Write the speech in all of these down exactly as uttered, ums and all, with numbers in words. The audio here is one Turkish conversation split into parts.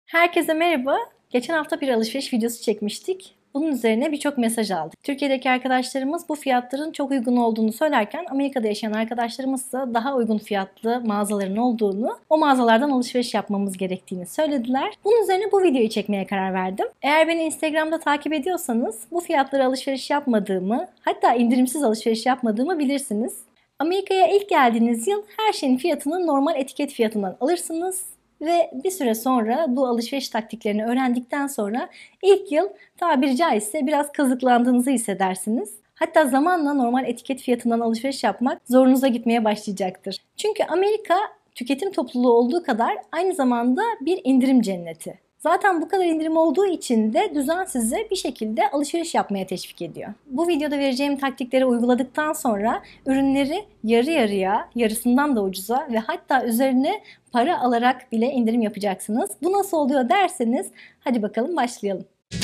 Herkese merhaba. Geçen hafta bir alışveriş videosu çekmiştik. Bunun üzerine birçok mesaj aldık. Türkiye'deki arkadaşlarımız bu fiyatların çok uygun olduğunu söylerken Amerika'da yaşayan arkadaşlarımız ise daha uygun fiyatlı mağazaların olduğunu, o mağazalardan alışveriş yapmamız gerektiğini söylediler. Bunun üzerine bu videoyu çekmeye karar verdim. Eğer beni Instagram'da takip ediyorsanız bu fiyatlara alışveriş yapmadığımı, hatta indirimsiz alışveriş yapmadığımı bilirsiniz. Amerika'ya ilk geldiğiniz yıl her şeyin fiyatını normal etiket fiyatından alırsınız. Ve bir süre sonra bu alışveriş taktiklerini öğrendikten sonra ilk yıl tabiri caizse biraz kazıklandığınızı hissedersiniz. Hatta zamanla normal etiket fiyatından alışveriş yapmak zorunuza gitmeye başlayacaktır. Çünkü Amerika tüketim topluluğu olduğu kadar aynı zamanda bir indirim cenneti. Zaten bu kadar indirim olduğu için de düzen size bir şekilde alışveriş yapmaya teşvik ediyor. Bu videoda vereceğim taktikleri uyguladıktan sonra ürünleri yarı yarıya, yarısından da ucuza ve hatta üzerine para alarak bile indirim yapacaksınız. Bu nasıl oluyor derseniz hadi bakalım başlayalım.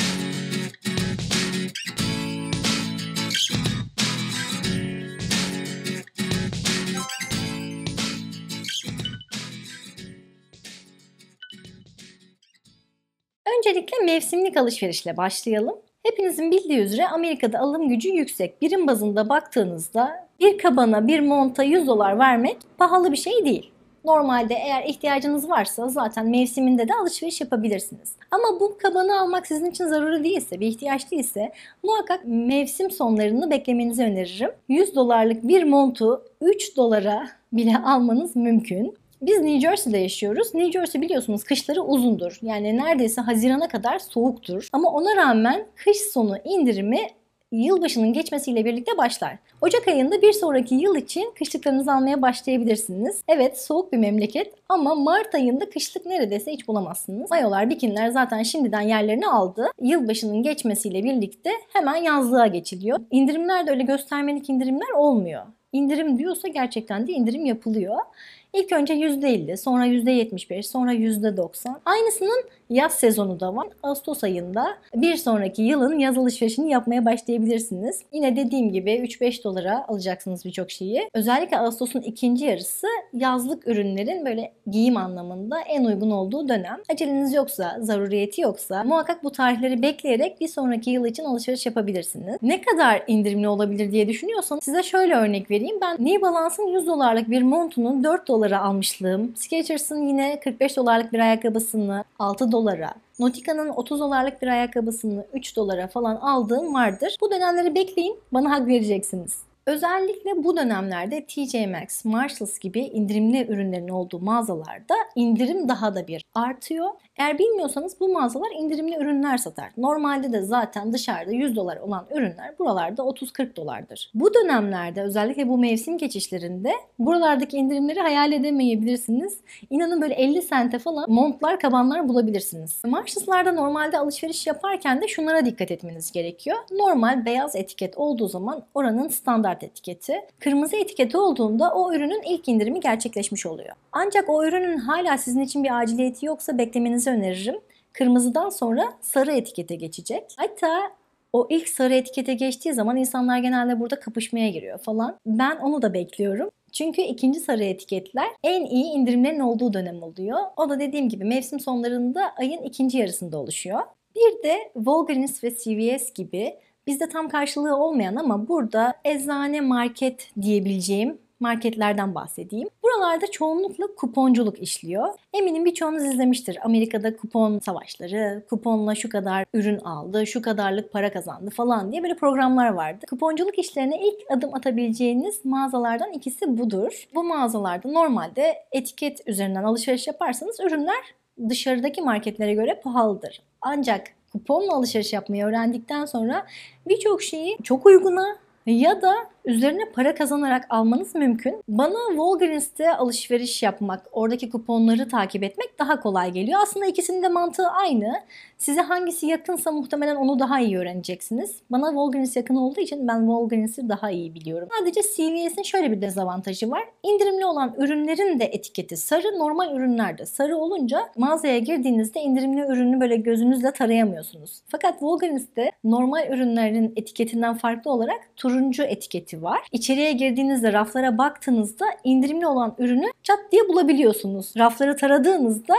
Öncelikle mevsimlik alışverişle başlayalım. Hepinizin bildiği üzere Amerika'da alım gücü yüksek. Birim bazında baktığınızda bir kabana, bir monta yüz dolar vermek pahalı bir şey değil. Normalde eğer ihtiyacınız varsa zaten mevsiminde de alışveriş yapabilirsiniz. Ama bu kabanı almak sizin için zaruri değilse, bir ihtiyaç değilse muhakkak mevsim sonlarını beklemenizi öneririm. yüz dolarlık bir montu üç dolara bile almanız mümkün. Biz New Jersey'de yaşıyoruz. New Jersey biliyorsunuz kışları uzundur. Yani neredeyse Haziran'a kadar soğuktur. Ama ona rağmen kış sonu indirimi yılbaşının geçmesiyle birlikte başlar. Ocak ayında bir sonraki yıl için kışlıklarınızı almaya başlayabilirsiniz. Evet, soğuk bir memleket ama Mart ayında kışlık neredeyse hiç bulamazsınız. Mayolar, bikiniler zaten şimdiden yerlerini aldı. Yılbaşının geçmesiyle birlikte hemen yazlığa geçiliyor. İndirimler de öyle göstermelik indirimler olmuyor. İndirim diyorsa gerçekten de indirim yapılıyor. İlk önce yüzde elli, sonra yüzde yetmiş beş, sonra yüzde doksan. Aynısının yaz sezonu da var. Ağustos ayında bir sonraki yılın yaz alışverişini yapmaya başlayabilirsiniz. Yine dediğim gibi üç beş dolara alacaksınız birçok şeyi. Özellikle Ağustos'un ikinci yarısı yazlık ürünlerin böyle giyim anlamında en uygun olduğu dönem. Aceleniz yoksa, zaruriyeti yoksa muhakkak bu tarihleri bekleyerek bir sonraki yıl için alışveriş yapabilirsiniz. Ne kadar indirimli olabilir diye düşünüyorsanız size şöyle örnek vereyim. Ben New Balance'ın yüz dolarlık bir montunun dört dolara almışlığım. Skechers'ın yine kırk beş dolarlık bir ayakkabısını altı dolara, Nautica'nın otuz dolarlık bir ayakkabısını üç dolara falan aldığım vardır. Bu dönemleri bekleyin, bana hak vereceksiniz. Özellikle bu dönemlerde T J Maxx, Marshalls gibi indirimli ürünlerin olduğu mağazalarda indirim daha da bir artıyor. Eğer bilmiyorsanız bu mağazalar indirimli ürünler satar. Normalde de zaten dışarıda yüz dolar olan ürünler buralarda otuz kırk dolardır. Bu dönemlerde özellikle bu mevsim geçişlerinde buralardaki indirimleri hayal edemeyebilirsiniz. İnanın böyle elli sente falan montlar, kabanlar bulabilirsiniz. Marshalls'larda normalde alışveriş yaparken de şunlara dikkat etmeniz gerekiyor. Normal beyaz etiket olduğu zaman oranın standart etiketi. Kırmızı etiketi olduğunda o ürünün ilk indirimi gerçekleşmiş oluyor. Ancak o ürünün hala sizin için bir aciliyeti yoksa beklemenizi öneririm. Kırmızıdan sonra sarı etikete geçecek. Hatta o ilk sarı etikete geçtiği zaman insanlar genelde burada kapışmaya giriyor falan. Ben onu da bekliyorum. Çünkü ikinci sarı etiketler en iyi indirimlerin olduğu dönem oluyor. O da dediğim gibi mevsim sonlarında ayın ikinci yarısında oluşuyor. Bir de Walgreens ve C V S gibi bizde tam karşılığı olmayan ama burada eczane, market diyebileceğim marketlerden bahsedeyim. Buralarda çoğunlukla kuponculuk işliyor. Eminim birçoğunuz izlemiştir. Amerika'da kupon savaşları, kuponla şu kadar ürün aldı, şu kadarlık para kazandı falan diye böyle programlar vardı. Kuponculuk işlerine ilk adım atabileceğiniz mağazalardan ikisi budur. Bu mağazalarda normalde etiket üzerinden alışveriş yaparsanız ürünler dışarıdaki marketlere göre pahalıdır. Ancak kuponla alışveriş yapmayı öğrendikten sonra birçok şeyi çok uyguna ya da üzerine para kazanarak almanız mümkün. Bana Walgreens'te alışveriş yapmak, oradaki kuponları takip etmek daha kolay geliyor. Aslında ikisinin de mantığı aynı. Size hangisi yakınsa muhtemelen onu daha iyi öğreneceksiniz. Bana Walgreens yakın olduğu için ben Walgreens'i daha iyi biliyorum. Sadece C V S'in şöyle bir dezavantajı var. İndirimli olan ürünlerin de etiketi sarı, normal ürünlerde sarı olunca mağazaya girdiğinizde indirimli ürünü böyle gözünüzle tarayamıyorsunuz. Fakat Walgreens'te normal ürünlerin etiketinden farklı olarak turuncu etiketi var. İçeriye girdiğinizde raflara baktığınızda indirimli olan ürünü çat diye bulabiliyorsunuz. Rafları taradığınızda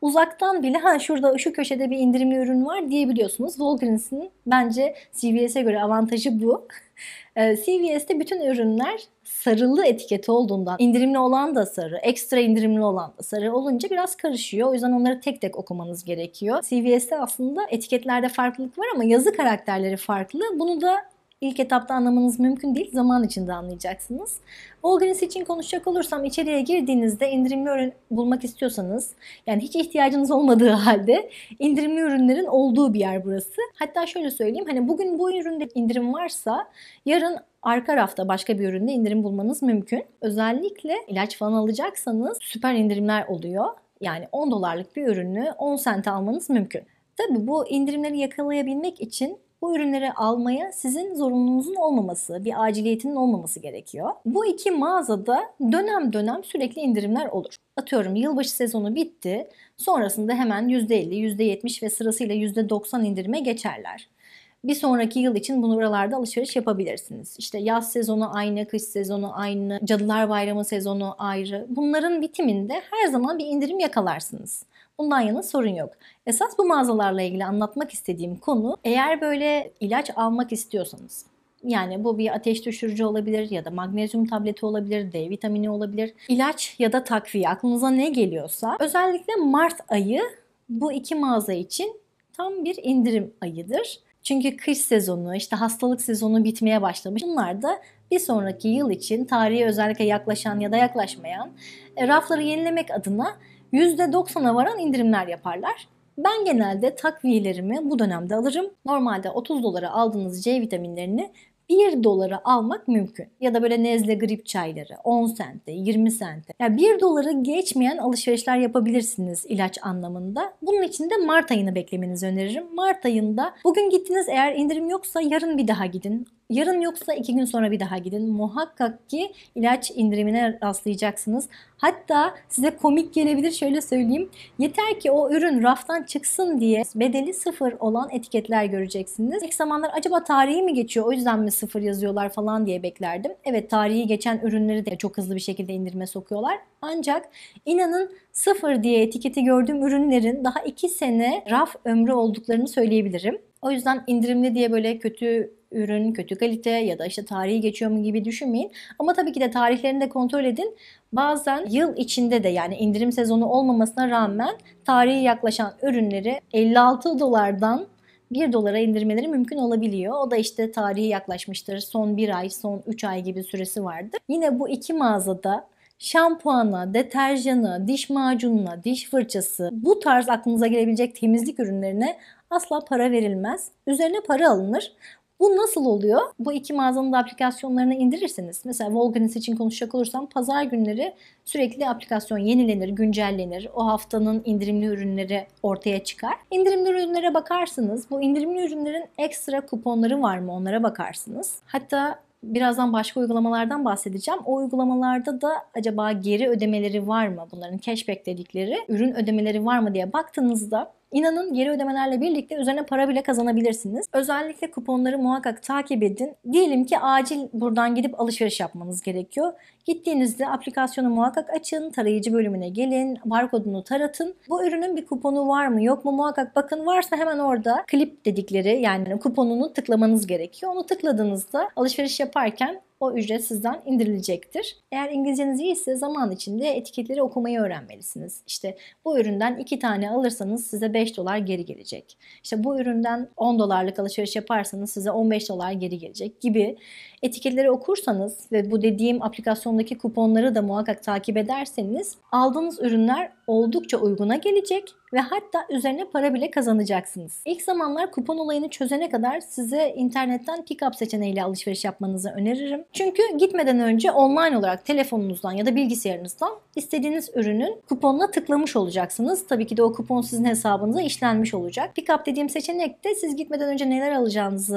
uzaktan bile ha şurada şu köşede bir indirimli ürün var diyebiliyorsunuz. Walgreens'in bence C V S'e göre avantajı bu. C V S'te bütün ürünler sarılı etiketi olduğundan indirimli olan da sarı, ekstra indirimli olan da sarı olunca biraz karışıyor. O yüzden onları tek tek okumanız gerekiyor. C V S'te aslında etiketlerde farklılık var ama yazı karakterleri farklı. Bunu da İlk etapta anlamanız mümkün değil. Zaman içinde anlayacaksınız. Walgreens için konuşacak olursam içeriye girdiğinizde indirimli ürün bulmak istiyorsanız, yani hiç ihtiyacınız olmadığı halde indirimli ürünlerin olduğu bir yer burası. Hatta şöyle söyleyeyim, hani bugün bu üründe indirim varsa yarın arka rafta başka bir üründe indirim bulmanız mümkün. Özellikle ilaç falan alacaksanız süper indirimler oluyor. Yani on dolarlık bir ürünü on sente almanız mümkün. Tabii bu indirimleri yakalayabilmek için bu ürünleri almaya sizin zorunluluğunuzun olmaması, bir aciliyetinin olmaması gerekiyor. Bu iki mağazada dönem dönem sürekli indirimler olur. Atıyorum yılbaşı sezonu bitti, sonrasında hemen yüzde elli, yüzde yetmiş ve sırasıyla yüzde doksan indirime geçerler. Bir sonraki yıl için bunu buralarda alışveriş yapabilirsiniz. İşte yaz sezonu aynı, kış sezonu aynı, Cadılar Bayramı sezonu ayrı. Bunların bitiminde her zaman bir indirim yakalarsınız. Bundan yana sorun yok. Esas bu mağazalarla ilgili anlatmak istediğim konu, eğer böyle ilaç almak istiyorsanız, yani bu bir ateş düşürücü olabilir ya da magnezyum tableti olabilir, D vitamini olabilir, ilaç ya da takviye, aklınıza ne geliyorsa, özellikle Mart ayı bu iki mağaza için tam bir indirim ayıdır. Çünkü kış sezonu, işte hastalık sezonu bitmeye başlamış. Bunlar da bir sonraki yıl için tarihe özellikle yaklaşan ya da yaklaşmayan e, rafları yenilemek adına yüzde doksana varan indirimler yaparlar. Ben genelde takviyelerimi bu dönemde alırım. Normalde otuz dolara aldığınız C vitaminlerini bir dolara almak mümkün. Ya da böyle nezle grip çayları on sente, yirmi sente. Yani bir doları geçmeyen alışverişler yapabilirsiniz ilaç anlamında. Bunun için de Mart ayını beklemenizi öneririm. Mart ayında bugün gittiniz, eğer indirim yoksa yarın bir daha gidin. Yarın yoksa iki gün sonra bir daha gidin. Muhakkak ki ilaç indirimine rastlayacaksınız. Hatta size komik gelebilir, şöyle söyleyeyim. Yeter ki o ürün raftan çıksın diye bedeli sıfır olan etiketler göreceksiniz. İlk zamanlar acaba tarihi mi geçiyor, o yüzden mi sıfır yazıyorlar falan diye beklerdim. Evet, tarihi geçen ürünleri de çok hızlı bir şekilde indirime sokuyorlar. Ancak inanın sıfır diye etiketi gördüğüm ürünlerin daha iki sene raf ömrü olduklarını söyleyebilirim. O yüzden indirimli diye böyle kötü ürün, kötü kalite ya da işte tarihi geçiyor mu gibi düşünmeyin. Ama tabii ki de tarihlerini de kontrol edin. Bazen yıl içinde de, yani indirim sezonu olmamasına rağmen tarihi yaklaşan ürünleri elli altı dolardan bir dolara indirmeleri mümkün olabiliyor. O da işte tarihi yaklaşmıştır. Son bir ay, son üç ay gibi süresi vardır. Yine bu iki mağazada şampuana, deterjana, diş macununa, diş fırçası, bu tarz aklınıza gelebilecek temizlik ürünlerine asla para verilmez. Üzerine para alınır. Bu nasıl oluyor? Bu iki mağazanın da aplikasyonlarını indirirseniz, mesela Walgreens için konuşacak olursam pazar günleri sürekli aplikasyon yenilenir, güncellenir. O haftanın indirimli ürünleri ortaya çıkar. İndirimli ürünlere bakarsınız. Bu indirimli ürünlerin ekstra kuponları var mı, onlara bakarsınız. Hatta birazdan başka uygulamalardan bahsedeceğim. O uygulamalarda da acaba geri ödemeleri var mı? Bunların cashback dedikleri ürün ödemeleri var mı diye baktığınızda İnanın geri ödemelerle birlikte üzerine para bile kazanabilirsiniz. Özellikle kuponları muhakkak takip edin. Diyelim ki acil buradan gidip alışveriş yapmanız gerekiyor. Gittiğinizde aplikasyonu muhakkak açın, tarayıcı bölümüne gelin, barkodunu taratın. Bu ürünün bir kuponu var mı yok mu muhakkak bakın. Varsa hemen orada klip dedikleri, yani kuponunu tıklamanız gerekiyor. Onu tıkladığınızda alışveriş yaparken o ücret sizden indirilecektir. Eğer İngilizceniz iyiyse zaman içinde etiketleri okumayı öğrenmelisiniz. İşte bu üründen iki tane alırsanız size beş dolar geri gelecek. İşte bu üründen on dolarlık alışveriş yaparsanız size on beş dolar geri gelecek gibi etiketleri okursanız ve bu dediğim aplikasyondaki kuponları da muhakkak takip ederseniz aldığınız ürünler oldukça uyguna gelecek ve hatta üzerine para bile kazanacaksınız. İlk zamanlar kupon olayını çözene kadar size internetten pick-up seçeneğiyle alışveriş yapmanızı öneririm. Çünkü gitmeden önce online olarak telefonunuzdan ya da bilgisayarınızdan istediğiniz ürünün kuponuna tıklamış olacaksınız. Tabii ki de o kupon sizin hesabınıza işlenmiş olacak. Pick-up dediğim seçenekte siz gitmeden önce neler alacağınızı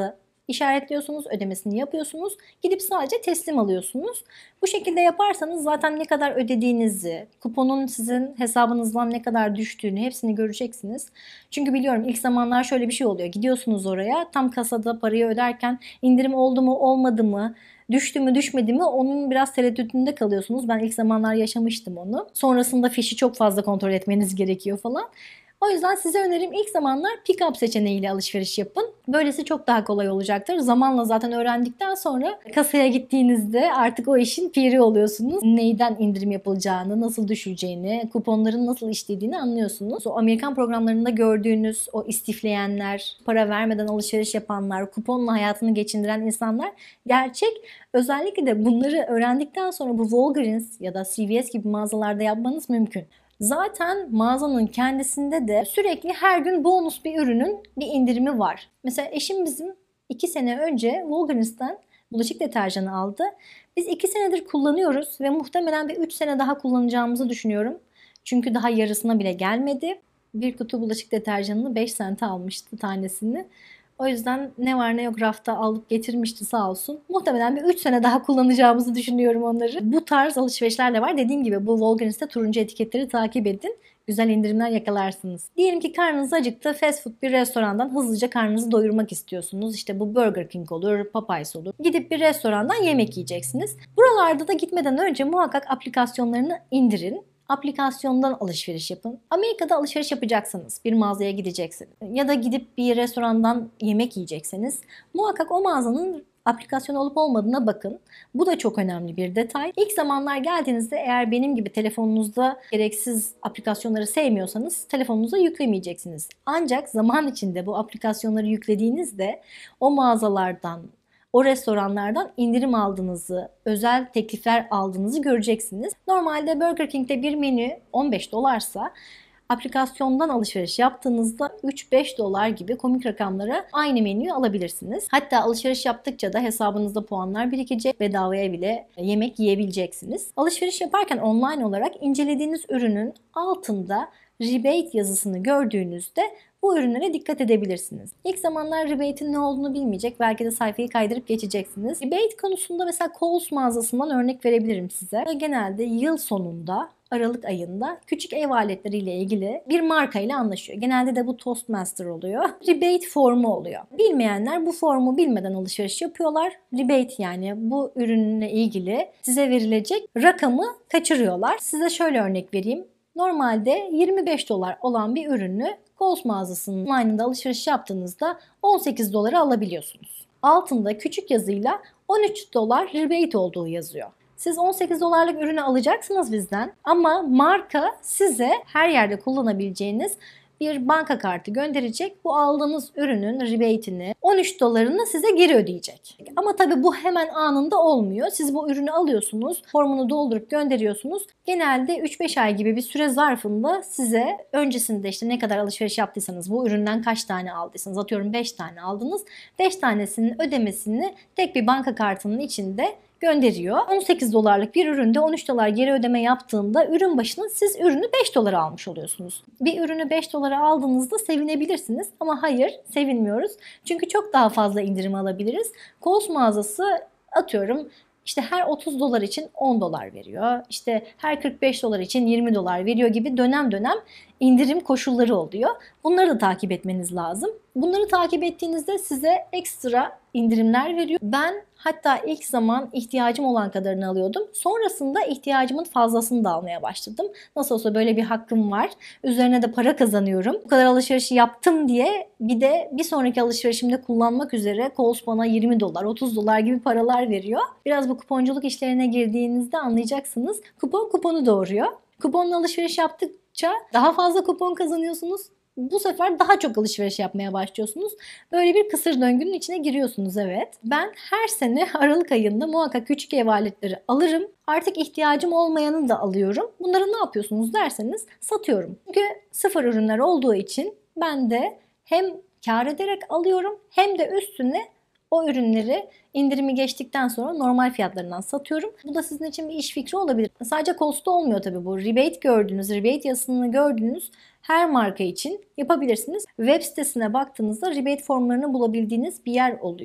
işaretliyorsunuz, ödemesini yapıyorsunuz. Gidip sadece teslim alıyorsunuz. Bu şekilde yaparsanız zaten ne kadar ödediğinizi, kuponun sizin hesabınızdan ne kadar düştüğünü hepsini göreceksiniz. Çünkü biliyorum ilk zamanlar şöyle bir şey oluyor. Gidiyorsunuz oraya, tam kasada parayı öderken indirim oldu mu olmadı mı, düştü mü düşmedi mi, onun biraz tereddütünde kalıyorsunuz. Ben ilk zamanlar yaşamıştım onu. Sonrasında fişi çok fazla kontrol etmeniz gerekiyor falan. O yüzden size önerim ilk zamanlar pick-up seçeneğiyle alışveriş yapın. Böylesi çok daha kolay olacaktır. Zamanla zaten öğrendikten sonra kasaya gittiğinizde artık o işin piri oluyorsunuz. Neyden indirim yapılacağını, nasıl düşeceğini, kuponların nasıl işlediğini anlıyorsunuz. O Amerikan programlarında gördüğünüz o istifleyenler, para vermeden alışveriş yapanlar, kuponla hayatını geçindiren insanlar gerçek. Özellikle de bunları öğrendikten sonra bu Walgreens ya da C V S gibi mağazalarda yapmanız mümkün. Zaten mağazanın kendisinde de sürekli her gün bonus bir ürünün bir indirimi var. Mesela eşim bizim iki sene önce Walgreens'ten bulaşık deterjanı aldı. Biz iki senedir kullanıyoruz ve muhtemelen bir üç sene daha kullanacağımızı düşünüyorum. Çünkü daha yarısına bile gelmedi. Bir kutu bulaşık deterjanını beş sente almıştı tanesini. O yüzden ne var ne yok rafta alıp getirmişti sağ olsun. Muhtemelen bir üç sene daha kullanacağımızı düşünüyorum onları. Bu tarz alışverişler de var. Dediğim gibi bu Walgreens'te turuncu etiketleri takip edin. Güzel indirimler yakalarsınız. Diyelim ki karnınız acıktı. Fast food bir restorandan hızlıca karnınızı doyurmak istiyorsunuz. İşte bu Burger King olur, Popeyes olur. Gidip bir restorandan yemek yiyeceksiniz. Buralarda da gitmeden önce muhakkak aplikasyonlarını indirin. Aplikasyondan alışveriş yapın. Amerika'da alışveriş yapacaksanız, bir mağazaya gideceksiniz ya da gidip bir restorandan yemek yiyecekseniz muhakkak o mağazanın aplikasyonu olup olmadığına bakın. Bu da çok önemli bir detay. İlk zamanlar geldiğinizde eğer benim gibi telefonunuzda gereksiz aplikasyonları sevmiyorsanız telefonunuza yüklemeyeceksiniz. Ancak zaman içinde bu aplikasyonları yüklediğinizde o mağazalardan, o restoranlardan indirim aldığınızı, özel teklifler aldığınızı göreceksiniz. Normalde Burger King'de bir menü on beş dolarsa aplikasyondan alışveriş yaptığınızda üç beş dolar gibi komik rakamlara aynı menüyü alabilirsiniz. Hatta alışveriş yaptıkça da hesabınızda puanlar birikecek, bedavaya bile yemek yiyebileceksiniz. Alışveriş yaparken online olarak incelediğiniz ürünün altında rebate yazısını gördüğünüzde bu ürünlere dikkat edebilirsiniz. İlk zamanlar rebate'in ne olduğunu bilmeyecek. Belki de sayfayı kaydırıp geçeceksiniz. Rebate konusunda mesela Kohl's mağazasından örnek verebilirim size. Genelde yıl sonunda, Aralık ayında küçük ev aletleriyle ilgili bir marka ile anlaşıyor. Genelde de bu Toastmaster oluyor. Rebate formu oluyor. Bilmeyenler bu formu bilmeden alışveriş yapıyorlar. Rebate yani bu ürünle ilgili size verilecek rakamı kaçırıyorlar. Size şöyle örnek vereyim. Normalde yirmi beş dolar olan bir ürünü Kohl's mağazasının online'ında alışveriş yaptığınızda on sekiz dolara alabiliyorsunuz. Altında küçük yazıyla on üç dolar rebate olduğu yazıyor. Siz on sekiz dolarlık ürünü alacaksınız bizden ama marka size her yerde kullanabileceğiniz bir banka kartı gönderecek. Bu aldığınız ürünün rebate'ini, on üç dolarını size geri ödeyecek. Ama tabii bu hemen anında olmuyor. Siz bu ürünü alıyorsunuz, formunu doldurup gönderiyorsunuz. Genelde üç beş ay gibi bir süre zarfında size öncesinde işte ne kadar alışveriş yaptıysanız, bu üründen kaç tane aldıysanız, atıyorum beş tane aldınız. beş tanesinin ödemesini tek bir banka kartının içinde gönderiyor. on sekiz dolarlık bir üründe on üç dolar geri ödeme yaptığında ürün başına siz ürünü beş dolara almış oluyorsunuz. Bir ürünü beş dolara aldığınızda sevinebilirsiniz ama hayır, sevinmiyoruz. Çünkü çok daha fazla indirim alabiliriz. Kohl's mağazası atıyorum işte her otuz dolar için on dolar veriyor. İşte her kırk beş dolar için yirmi dolar veriyor gibi dönem dönem indirim koşulları oluyor. Bunları da takip etmeniz lazım. Bunları takip ettiğinizde size ekstra indirimler veriyor. Ben hatta ilk zaman ihtiyacım olan kadarını alıyordum. Sonrasında ihtiyacımın fazlasını da almaya başladım. Nasıl olsa böyle bir hakkım var. Üzerine de para kazanıyorum. Bu kadar alışverişi yaptım diye bir de bir sonraki alışverişimde kullanmak üzere Kohl's bana yirmi dolar, otuz dolar gibi paralar veriyor. Biraz bu kuponculuk işlerine girdiğinizde anlayacaksınız. Kupon kuponu doğuruyor. Kuponla alışveriş yaptıkça daha fazla kupon kazanıyorsunuz. Bu sefer daha çok alışveriş yapmaya başlıyorsunuz. Böyle bir kısır döngünün içine giriyorsunuz, evet. Ben her sene Aralık ayında muhakkak küçük ev aletleri alırım. Artık ihtiyacım olmayanı da alıyorum. Bunları ne yapıyorsunuz derseniz satıyorum. Çünkü sıfır ürünler olduğu için ben de hem kar ederek alıyorum hem de üstüne o ürünleri indirimi geçtikten sonra normal fiyatlarından satıyorum. Bu da sizin için bir iş fikri olabilir. Sadece Kohl's'ta olmuyor tabii bu. Rebate gördüğünüz, rebate yazısını gördüğünüz her marka için yapabilirsiniz. Web sitesine baktığınızda rebate formlarını bulabildiğiniz bir yer oluyor.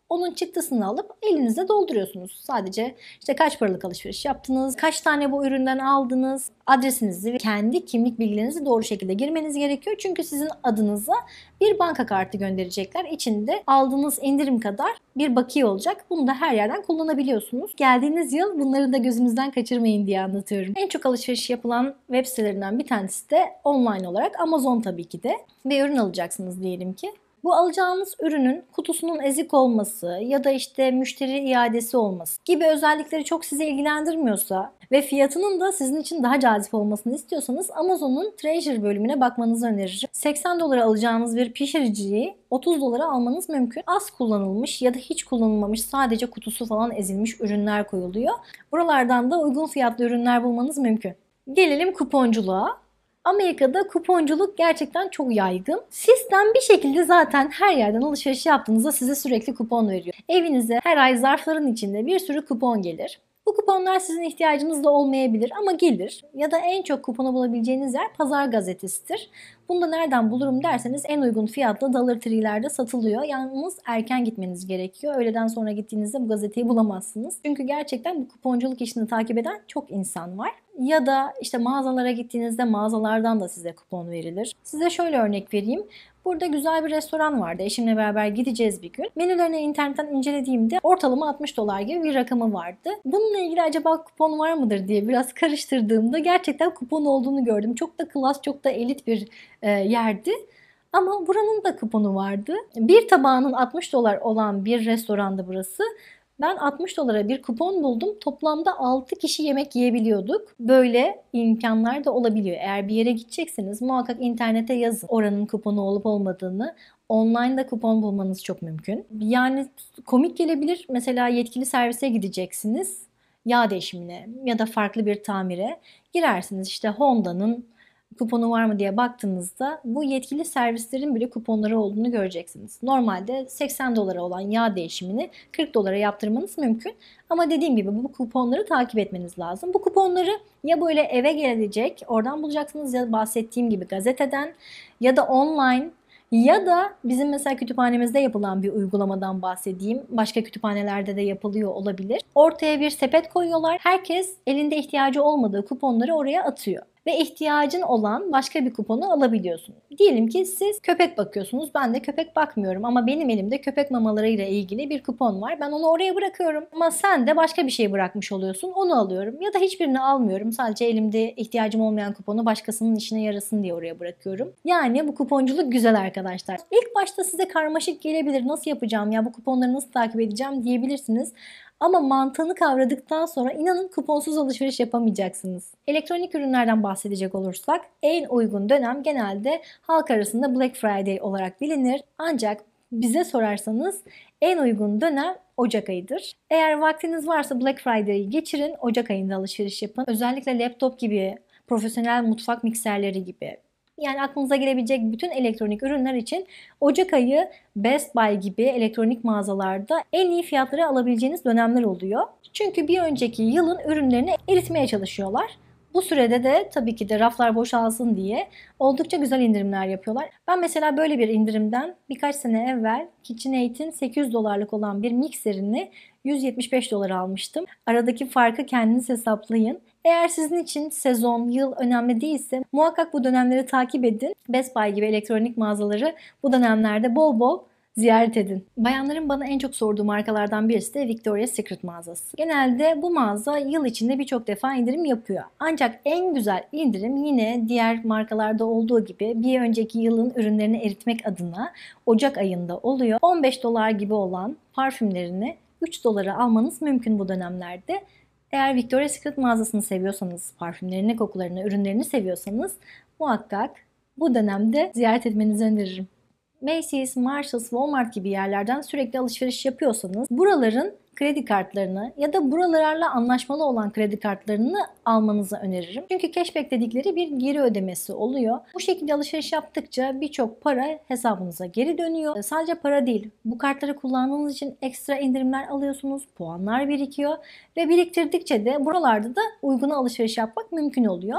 Onun çıktısını alıp elinizde dolduruyorsunuz. Sadece işte kaç paralık alışveriş yaptınız, kaç tane bu üründen aldınız, adresinizi ve kendi kimlik bilgilerinizi doğru şekilde girmeniz gerekiyor. Çünkü sizin adınıza bir banka kartı gönderecekler. İçinde aldığınız indirim kadar bir bakiye olacak. Bunu da her yerden kullanabiliyorsunuz. Geldiğiniz yıl bunları da gözünüzden kaçırmayın diye anlatıyorum. En çok alışveriş yapılan web sitelerinden bir tanesi de online olarak Amazon tabii ki de. Bir ürün alacaksınız diyelim ki. Bu alacağınız ürünün kutusunun ezik olması ya da işte müşteri iadesi olması gibi özellikleri çok sizi ilgilendirmiyorsa ve fiyatının da sizin için daha cazip olmasını istiyorsanız Amazon'un Treasure bölümüne bakmanızı öneririm. seksen dolara alacağınız bir pişiriciyi otuz dolara almanız mümkün. Az kullanılmış ya da hiç kullanılmamış sadece kutusu falan ezilmiş ürünler koyuluyor. Buralardan da uygun fiyatlı ürünler bulmanız mümkün. Gelelim kuponculuğa. Amerika'da kuponculuk gerçekten çok yaygın. Sistem bir şekilde zaten her yerden alışveriş yaptığınızda size sürekli kupon veriyor. Evinize her ay zarfların içinde bir sürü kupon gelir. Bu kuponlar sizin ihtiyacınız da olmayabilir ama gelir. Ya da en çok kuponu bulabileceğiniz yer pazar gazetesidir. Bunu da nereden bulurum derseniz en uygun fiyatla Dollar Tree'lerde satılıyor. Yalnız erken gitmeniz gerekiyor. Öğleden sonra gittiğinizde bu gazeteyi bulamazsınız. Çünkü gerçekten bu kuponculuk işini takip eden çok insan var. Ya da işte mağazalara gittiğinizde mağazalardan da size kupon verilir. Size şöyle örnek vereyim. Burada güzel bir restoran vardı. Eşimle beraber gideceğiz bir gün. Menülerini internetten incelediğimde ortalama altmış dolar gibi bir rakamı vardı. Bununla ilgili acaba kupon var mıdır diye biraz karıştırdığımda gerçekten kupon olduğunu gördüm. Çok da klas, çok da elit bir e, yerdi. Ama buranın da kuponu vardı. Bir tabağının altmış dolar olan bir restoranda burası. Ben altmış dolara bir kupon buldum. Toplamda altı kişi yemek yiyebiliyorduk. Böyle imkanlar da olabiliyor. Eğer bir yere gidecekseniz muhakkak internete yazın oranın kuponu olup olmadığını. Online'da kupon bulmanız çok mümkün. Yani komik gelebilir. Mesela yetkili servise gideceksiniz. Yağ değişimine ya da farklı bir tamire girersiniz. İşte Honda'nın kuponu var mı diye baktığınızda bu yetkili servislerin bile kuponları olduğunu göreceksiniz. Normalde seksen dolara olan yağ değişimini kırk dolara yaptırmanız mümkün. Ama dediğim gibi bu kuponları takip etmeniz lazım. Bu kuponları ya böyle eve gelecek, oradan bulacaksınız ya bahsettiğim gibi gazeteden ya da online ya da bizim mesela kütüphanemizde yapılan bir uygulamadan bahsedeyim. Başka kütüphanelerde de yapılıyor olabilir. Ortaya bir sepet koyuyorlar. Herkes elinde ihtiyacı olmadığı kuponları oraya atıyor. Ve ihtiyacın olan başka bir kuponu alabiliyorsun. Diyelim ki siz köpek bakıyorsunuz. Ben de köpek bakmıyorum ama benim elimde köpek mamalarıyla ilgili bir kupon var. Ben onu oraya bırakıyorum. Ama sen de başka bir şey bırakmış oluyorsun. Onu alıyorum. Ya da hiçbirini almıyorum. Sadece elimde ihtiyacım olmayan kuponu başkasının işine yarasın diye oraya bırakıyorum. Yani bu kuponculuk güzel arkadaşlar. İlk başta size karmaşık gelebilir. Nasıl yapacağım ya bu kuponları nasıl takip edeceğim diyebilirsiniz. Ama mantığını kavradıktan sonra inanın kuponsuz alışveriş yapamayacaksınız. Elektronik ürünlerden bahsedecek olursak en uygun dönem genelde halk arasında Black Friday olarak bilinir. Ancak bize sorarsanız en uygun dönem Ocak ayıdır. Eğer vaktiniz varsa Black Friday'yi geçirin, Ocak ayında alışveriş yapın. Özellikle laptop gibi, profesyonel mutfak mikserleri gibi, yani aklınıza gelebilecek bütün elektronik ürünler için Ocak ayı Best Buy gibi elektronik mağazalarda en iyi fiyatları alabileceğiniz dönemler oluyor. Çünkü bir önceki yılın ürünlerini eritmeye çalışıyorlar. Bu sürede de tabii ki de raflar boşalsın diye oldukça güzel indirimler yapıyorlar. Ben mesela böyle bir indirimden birkaç sene evvel KitchenAid'in sekiz yüz dolarlık olan bir mikserini yüz yetmiş beş dolara almıştım. Aradaki farkı kendiniz hesaplayın. Eğer sizin için sezon, yıl önemli değilse muhakkak bu dönemleri takip edin. Best Buy gibi elektronik mağazaları bu dönemlerde bol bol ziyaret edin. Bayanların bana en çok sorduğu markalardan birisi de Victoria's Secret mağazası. Genelde bu mağaza yıl içinde birçok defa indirim yapıyor. Ancak en güzel indirim yine diğer markalarda olduğu gibi bir önceki yılın ürünlerini eritmek adına Ocak ayında oluyor. on beş dolar gibi olan parfümlerini üç dolara almanız mümkün bu dönemlerde. Eğer Victoria's Secret mağazasını seviyorsanız, parfümlerini, kokularını, ürünlerini seviyorsanız muhakkak bu dönemde ziyaret etmenizi öneririm. Macy's, Marshalls, Walmart gibi yerlerden sürekli alışveriş yapıyorsanız buraların kredi kartlarını ya da buralarla anlaşmalı olan kredi kartlarını almanızı öneririm. Çünkü cashback dedikleri bir geri ödemesi oluyor. Bu şekilde alışveriş yaptıkça birçok para hesabınıza geri dönüyor. Sadece para değil, bu kartları kullandığınız için ekstra indirimler alıyorsunuz, puanlar birikiyor ve biriktirdikçe de buralarda da uygun alışveriş yapmak mümkün oluyor.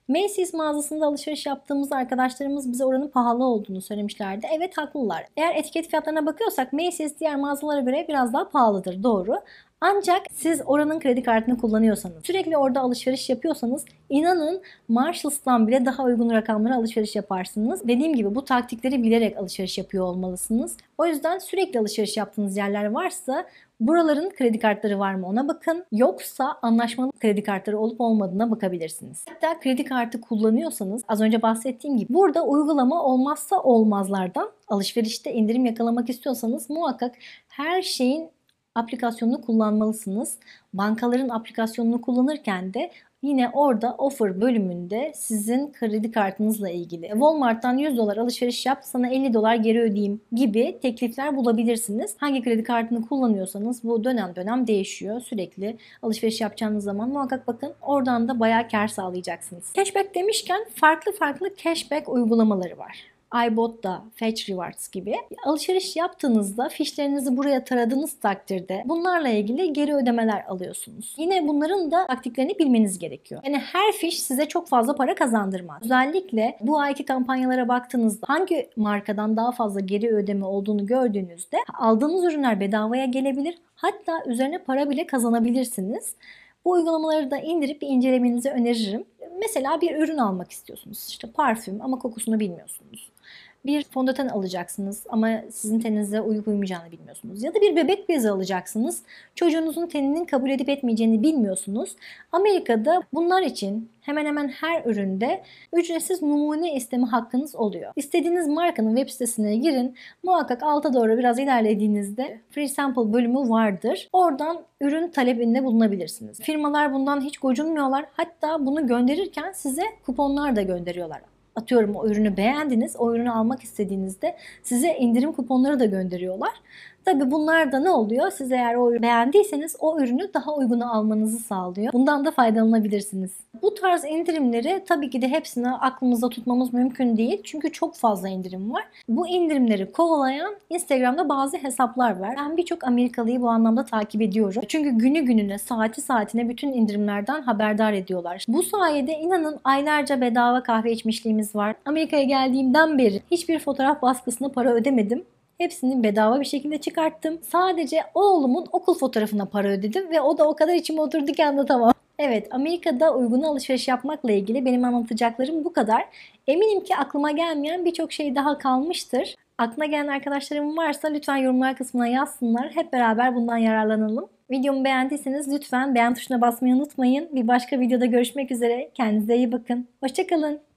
Macy's mağazasında alışveriş yaptığımız arkadaşlarımız bize oranın pahalı olduğunu söylemişlerdi. Evet, haklılar. Eğer etiket fiyatlarına bakıyorsak Macy's diğer mağazalara göre biraz daha pahalıdır, doğru. Ancak siz oranın kredi kartını kullanıyorsanız, sürekli orada alışveriş yapıyorsanız inanın Marshalls'tan bile daha uygun rakamlara alışveriş yaparsınız. Dediğim gibi bu taktikleri bilerek alışveriş yapıyor olmalısınız. O yüzden sürekli alışveriş yaptığınız yerler varsa buraların kredi kartları var mı ona bakın. Yoksa anlaşmalı kredi kartları olup olmadığına bakabilirsiniz. Hatta kredi kartı kullanıyorsanız az önce bahsettiğim gibi burada uygulama olmazsa olmazlardan, alışverişte indirim yakalamak istiyorsanız muhakkak her şeyin aplikasyonunu kullanmalısınız. Bankaların aplikasyonunu kullanırken de yine orada offer bölümünde sizin kredi kartınızla ilgili Walmart'tan yüz dolar alışveriş yap, sana elli dolar geri ödeyeyim gibi teklifler bulabilirsiniz. Hangi kredi kartını kullanıyorsanız bu dönem dönem değişiyor. Sürekli alışveriş yapacağınız zaman muhakkak bakın, oradan da bayağı kar sağlayacaksınız. Cashback demişken farklı farklı cashback uygulamaları var. iBot'ta, Fetch Rewards gibi. Alışveriş yaptığınızda fişlerinizi buraya taradığınız takdirde bunlarla ilgili geri ödemeler alıyorsunuz. Yine bunların da taktiklerini bilmeniz gerekiyor. Yani her fiş size çok fazla para kazandırmaz. Özellikle bu ayki kampanyalara baktığınızda hangi markadan daha fazla geri ödeme olduğunu gördüğünüzde aldığınız ürünler bedavaya gelebilir. Hatta üzerine para bile kazanabilirsiniz. Bu uygulamaları da indirip bir incelemenizi öneririm. Mesela bir ürün almak istiyorsunuz. İşte parfüm ama kokusunu bilmiyorsunuz. Bir fondöten alacaksınız ama sizin teninize uyup uymayacağını bilmiyorsunuz. Ya da bir bebek bezi alacaksınız. Çocuğunuzun teninin kabul edip etmeyeceğini bilmiyorsunuz. Amerika'da bunlar için hemen hemen her üründe ücretsiz numune isteme hakkınız oluyor. İstediğiniz markanın web sitesine girin. Muhakkak alta doğru biraz ilerlediğinizde Free Sample bölümü vardır. Oradan ürün talebinde bulunabilirsiniz. Firmalar bundan hiç gocunmuyorlar. Hatta bunu gönderirken size kuponlar da gönderiyorlar. Atıyorum, o ürünü beğendiniz, o ürünü almak istediğinizde size indirim kuponları da gönderiyorlar. Tabii bunlar da ne oluyor? Siz eğer o ürünü beğendiyseniz o ürünü daha uyguna almanızı sağlıyor. Bundan da faydalanabilirsiniz. Bu tarz indirimleri tabii ki de hepsini aklımızda tutmamız mümkün değil. Çünkü çok fazla indirim var. Bu indirimleri kovalayan Instagram'da bazı hesaplar var. Ben birçok Amerikalıyı bu anlamda takip ediyorum. Çünkü günü gününe, saati saatine bütün indirimlerden haberdar ediyorlar. Bu sayede inanın aylarca bedava kahve içmişliğimiz var. Amerika'ya geldiğimden beri hiçbir fotoğraf baskısına para ödemedim. Hepsini bedava bir şekilde çıkarttım. Sadece oğlumun okul fotoğrafına para ödedim ve o da o kadar içime oturdu ki anlatamam. Evet, Amerika'da uygun alışveriş yapmakla ilgili benim anlatacaklarım bu kadar. Eminim ki aklıma gelmeyen birçok şey daha kalmıştır. Aklına gelen arkadaşlarım varsa lütfen yorumlar kısmına yazsınlar. Hep beraber bundan yararlanalım. Videomu beğendiyseniz lütfen beğen tuşuna basmayı unutmayın. Bir başka videoda görüşmek üzere. Kendinize iyi bakın. Hoşça kalın.